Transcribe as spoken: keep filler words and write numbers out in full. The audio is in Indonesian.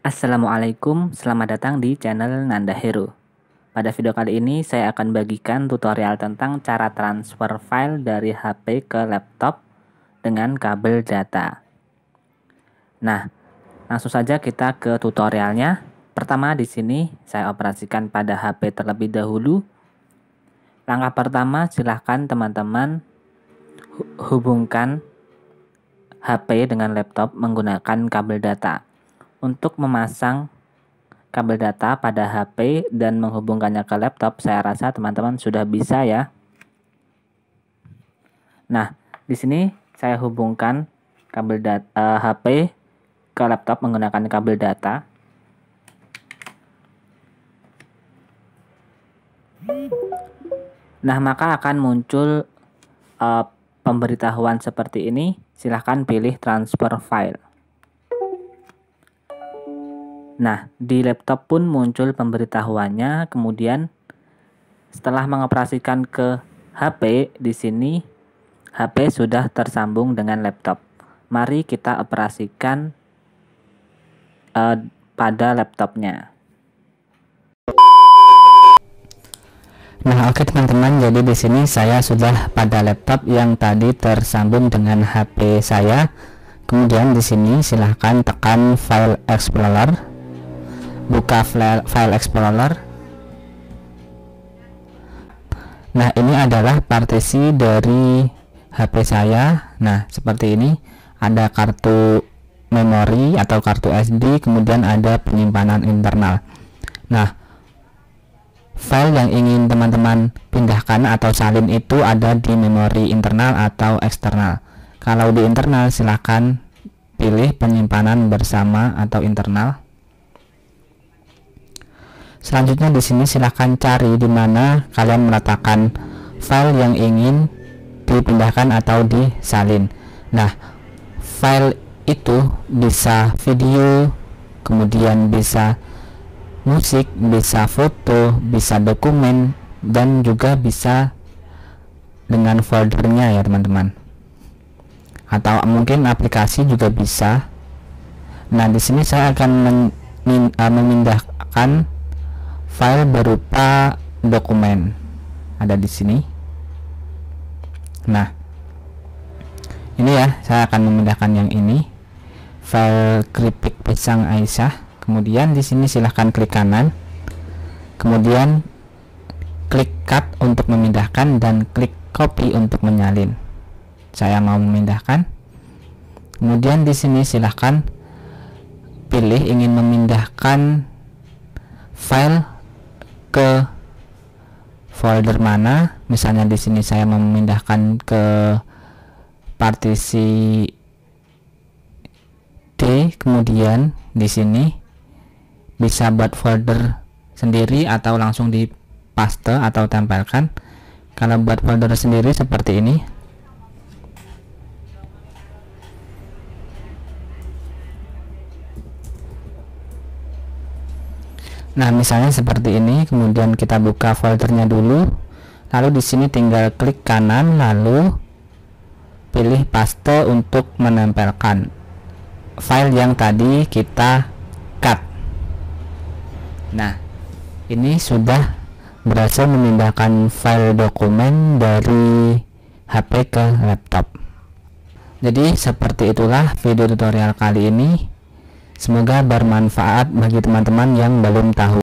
Assalamualaikum, selamat datang di channel Nanda Hero. Pada video kali ini saya akan bagikan tutorial tentang cara transfer file dari H P ke laptop dengan kabel data. Nah, langsung saja kita ke tutorialnya. Pertama di sini saya operasikan pada H P terlebih dahulu. Langkah pertama, silahkan teman-teman hubungkan H P dengan laptop menggunakan kabel data. Untuk memasang kabel data pada H P dan menghubungkannya ke laptop, saya rasa teman-teman sudah bisa ya. Nah, di sini saya hubungkan kabel data uh, H P ke laptop menggunakan kabel data. Nah, maka akan muncul uh, pemberitahuan seperti ini. Silahkan pilih transfer file. Nah, di laptop pun muncul pemberitahuannya. Kemudian setelah mengoperasikan ke H P, di sini H P sudah tersambung dengan laptop. Mari kita operasikan uh, pada laptopnya. Nah, oke teman-teman, jadi di sini saya sudah pada laptop yang tadi tersambung dengan H P saya. Kemudian di sini silahkan tekan File Explorer. Buka file Explorer. Nah, ini adalah partisi dari H P saya. Nah, seperti ini. Ada kartu memori atau kartu S D, kemudian ada penyimpanan internal. Nah, file yang ingin teman-teman pindahkan atau salin itu ada di memori internal atau eksternal. Kalau di internal, silahkan pilih penyimpanan bersama atau internal. Selanjutnya di sini silahkan cari di mana kalian meletakkan file yang ingin dipindahkan atau disalin. Nah, file itu bisa video, kemudian bisa musik, bisa foto, bisa dokumen, dan juga bisa dengan foldernya ya teman-teman. Atau mungkin aplikasi juga bisa. Nah, di sini saya akan memindahkan file berupa dokumen, ada di sini. Nah, ini ya, saya akan memindahkan yang ini, file keripik pisang Aisyah. Kemudian di sini silahkan klik kanan, kemudian klik cut untuk memindahkan dan klik copy untuk menyalin. Saya mau memindahkan. Kemudian di sini silahkan pilih ingin memindahkan file ke folder mana. Misalnya di sini saya memindahkan ke partisi D, kemudian di sini bisa buat folder sendiri atau langsung di paste atau tempelkan. Kalau buat folder sendiri seperti ini. Nah, misalnya seperti ini, kemudian kita buka foldernya dulu. Lalu di sini tinggal klik kanan, lalu pilih paste untuk menempelkan file yang tadi kita cut. Nah, ini sudah berhasil memindahkan file dokumen dari H P ke laptop. Jadi seperti itulah video tutorial kali ini. Semoga bermanfaat bagi teman-teman yang belum tahu.